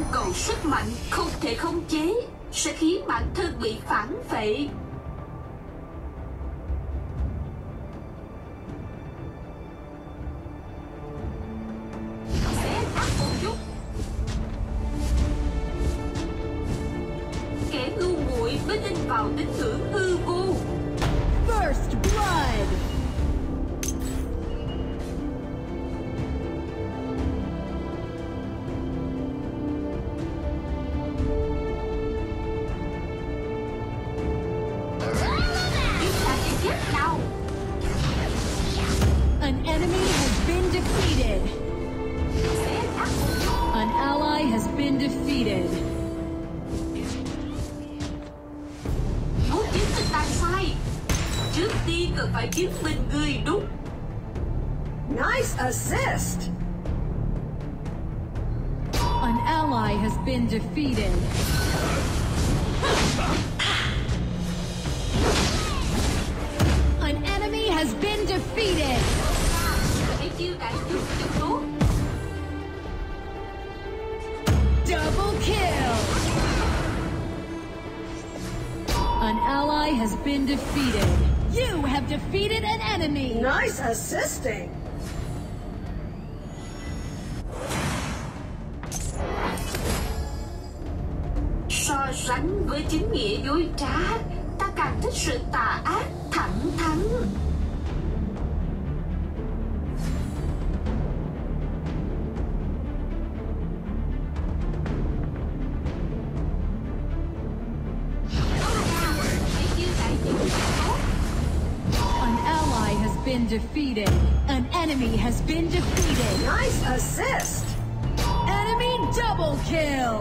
cầu sức mạnh không thể khống chế sẽ khiến bản thân bị phản phệ. Sẽ ác một chút. Kẻ ngu muội mới tin vào tín ngưỡng hư vô. First blood. An enemy has been defeated. An ally has been defeated. Muốn chứng minh ta sai, trước tiên cần phải chứng minh người đúng. Nice assist. An ally has been defeated. An enemy has been defeated. Hãy chiêu đại chút cho tốt. Double kill. An ally has been defeated. You have defeated an enemy. Nice assisting. So sánh với chính nghĩa dối trá, ta càng thích sự tà ác thẳng thắn. An ally has been defeated. An enemy has been defeated. Nice assist. Enemy double kill.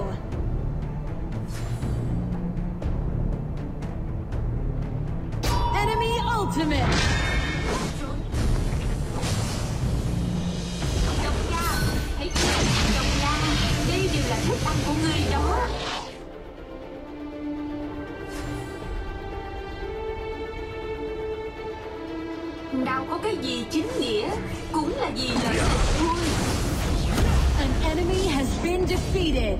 Enemy ultimate. Đồng gia, hãy đồng gia, đây đều là thức ăn của người đó. Nào có cái gì chính nghĩa, cũng là vì lợi ích thôi. An enemy has been defeated.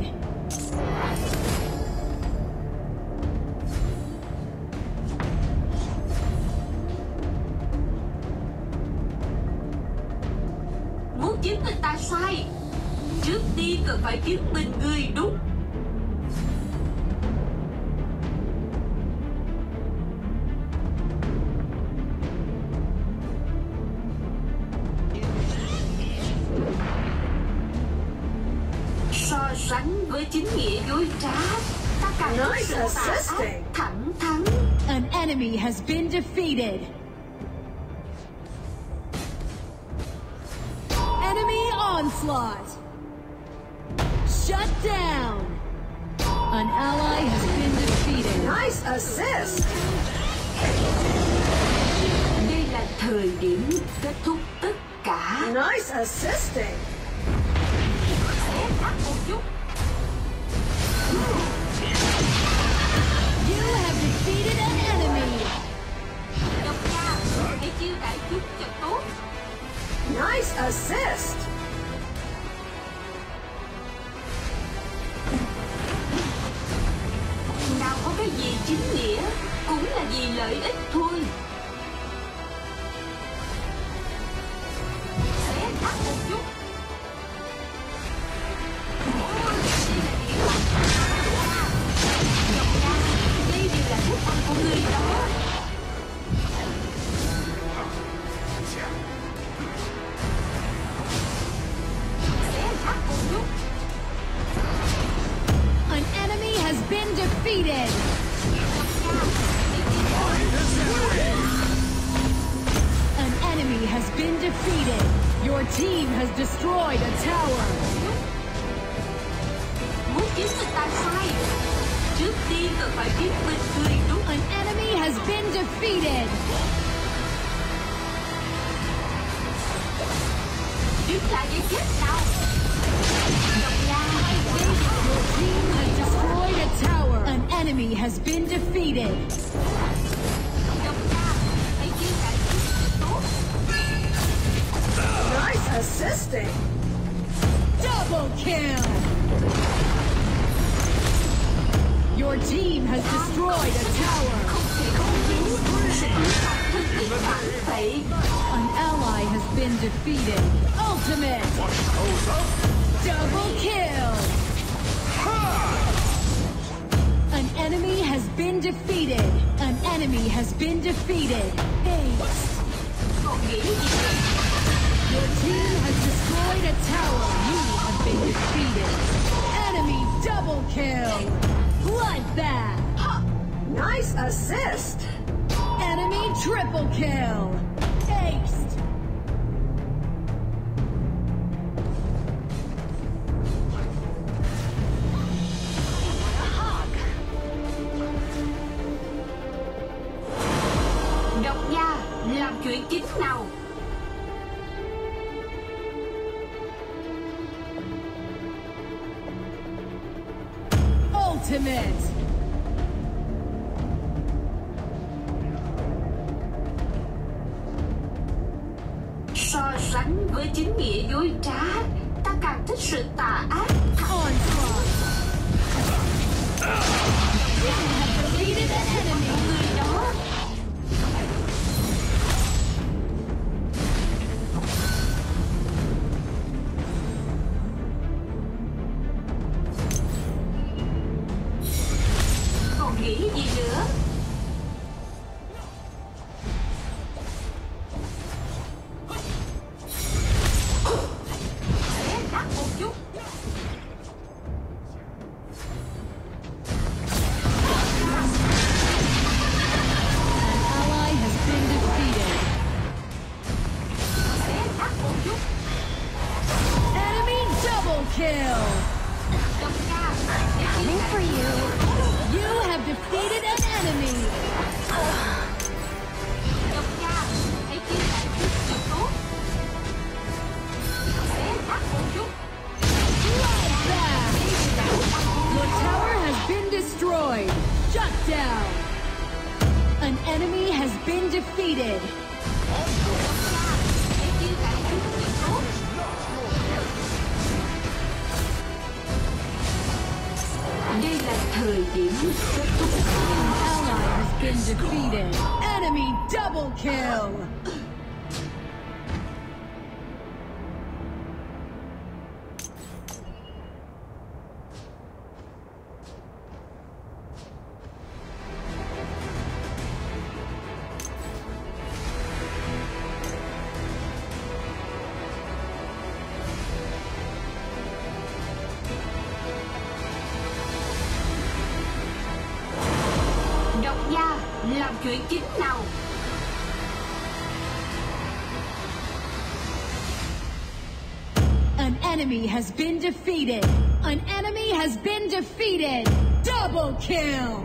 Muốn chứng minh ta sai, trước tiên cần phải chứng minh người đúng. So sánh với chính nghĩa dối trá, ta càng thích Nice sự tà ác assisting. thẳng thắn. An enemy has been defeated. Enemy onslaught. Shut down. An ally has been defeated. Nice assist. Đây là thời điểm kết thúc tất cả. Nice assisting. Sẽ ác một chút. You have defeated an enemy. Đồng gia, hãy chiêu đại chút cho tốt. Nice assist. Nào có cái gì chính nghĩa, cũng là vì lợi ích thôi. Sẽ ác một chút. Đồng gia, đây đều là thức ăn của người đó. Sẽ ác một chút. An enemy has been defeated. An enemy has been defeated. Your team has destroyed a tower. Muốn chứng minh ta sai, trước tiên cần phải chứng minh người đúng. An enemy has been defeated. Đứng lại để chết nào. Đồng gia, Your team has destroyed a tower. An enemy has been defeated. đồng gia, hãy chiêu đại chút cho tốt. Nice assisting. Double kill. Your team has destroyed a tower. An ally has been defeated. Ultimate. Double kill. An enemy has been defeated. An enemy has been defeated. Ace. Your team has destroyed a tower. You have been defeated. Enemy double kill. Bloodbath. Nice assist. Enemy triple kill. Aced. Độc gia, làm chuyện chính nào. Ultimate. So sánh với chính nghĩa dối trá, ta càng thích sự tà ác. Onslaught. You have defeated an enemy. Người đó còn nghĩ gì nữa. Sẽ đắt một chút. An ally has been defeated. Sẽ đắt một chút. Enemy double kill. Độc gia, coming for you. You have defeated an enemy. Độc gia, hãy chia sẻ chút chuyện tốt. Sẽ đắt một chút. Bloodbath. Your tower has been destroyed. Shut down. An enemy has been defeated. Hãy chia sẻ chút chuyện tốt. Đây là thời điểm kết thúc. An ally has been defeated. Enemy double kill. Độc gia, làm chuyện chính nào. An enemy has been defeated. An enemy has been defeated. Double kill.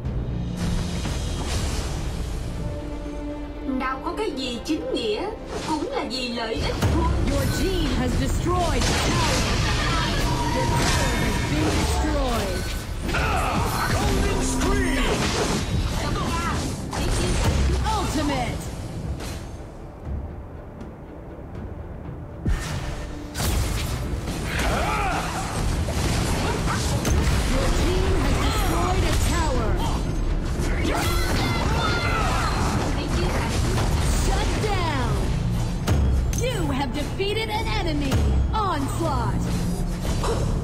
Nào có cái gì chính nghĩa, cũng là vì lợi ích thôi. Your team has destroyed a tower. Your tower has been destroyed. Golden Scream! Độc gia, hãy chia sẻ chút. Ultimate. Your team has destroyed a tower. Hãy chia sẻ chút. Shut down. You have defeated an enemy. Onslaught.